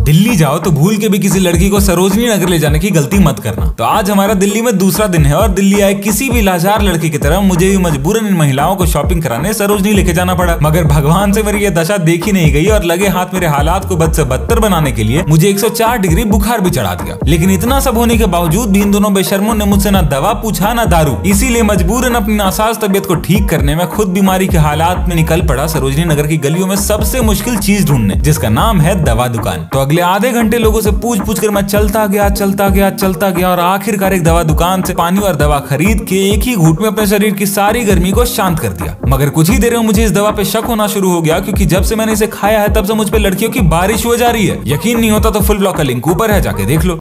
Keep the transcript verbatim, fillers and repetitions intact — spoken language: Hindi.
दिल्ली जाओ तो भूल के भी किसी लड़की को सरोजनी नगर ले जाने की गलती मत करना। तो आज हमारा दिल्ली में दूसरा दिन है और दिल्ली आए किसी भी लाचार लड़की की तरह मुझे भी मजबूरन इन महिलाओं को शॉपिंग कराने सरोजनी लेके जाना पड़ा। मगर भगवान से मेरी ये दशा देखी नहीं गई और लगे हाथ मेरे हालात को बद से बदतर बनाने के लिए मुझे एक सौ चार डिग्री बुखार भी चढ़ा दिया। लेकिन इतना सब होने के बावजूद भी इन दोनों बेशर्मों ने मुझसे ना दवा पूछा ना दारू। इसीलिए मजबूरन अपनी नासाज तबियत को ठीक करने में खुद बीमारी के हालात में निकल पड़ा सरोजनी नगर की गलियों में सबसे मुश्किल चीज ढूंढने, जिसका नाम है दवा दुकान। तो अगले आधे घंटे लोगों से पूछ पूछ कर मैं चलता गया चलता गया चलता गया और आखिरकार एक दवा दुकान से पानी और दवा खरीद के एक ही घूंट में अपने शरीर की सारी गर्मी को शांत कर दिया। मगर कुछ ही देर में मुझे इस दवा पे शक होना शुरू हो गया, क्योंकि जब से मैंने इसे खाया है तब से मुझ पे लड़कियों की बारिश हो जा रही है। यकीन नहीं होता तो फुल ब्लॉक का लिंक ऊपर है, जाके देख लो।